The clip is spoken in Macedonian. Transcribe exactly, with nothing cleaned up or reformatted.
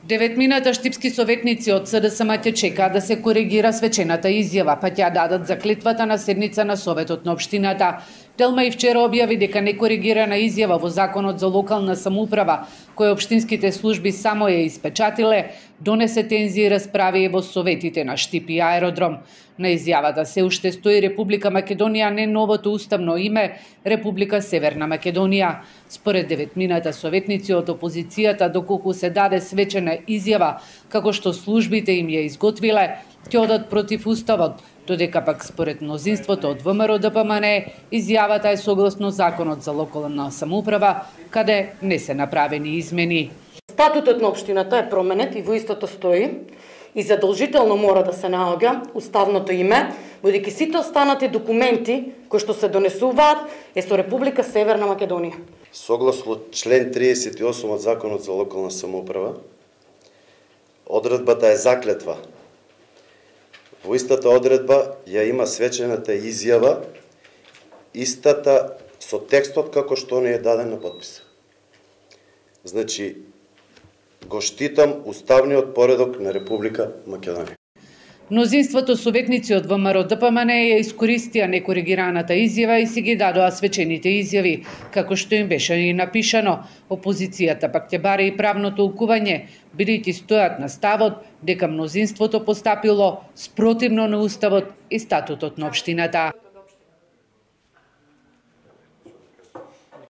Деветмината штипски советници од СДСМ ќе чекаат да се коригира свечената изјава, па ќе ја дадат заклетвата на седница на Советот на општината. Телма и вчера објави дека некоригирана изјава во Законот за локална самоуправа, која општинските служби само ја испечатиле, донесе тензии и расправи во советите на Штип и Аеродром. На изјавата се уште стои Република Македонија, не новото уставно име Република Северна Македонија. Според деветмината советници од опозицијата, доколку се даде свечена изјава како што службите им ја изготвиле, ќе одат против уставот, додека пак според мнозинството од ВМРО Д П М Н изјавата е согласно Законот за локална самоуправа, каде не се направени измени. Статутот на општината е променет и во истото стои и задолжително мора да се наоѓа уставното име, бидејќи сите останати документи кои што се донесуваат е со Република Северна Македонија. Согласно член триесет и осум од Законот за локална самоуправа, одредбата е заклетва. Во истата одредба ја има свечената изјава, истата со текстот како што не е даден на подпис. Значи, го штитам уставниот поредок на Република Македонија. Мнозинството советници од ВМРО Д П М Н ја искористија некоригираната изјава и си ги дадоа свечените изјави, како што им беше и напишано. Опозицијата пак ќе баре и правно толкување, бидејќи стојат на ставот дека мнозинството постапило спротивно на уставот и статутот на општината.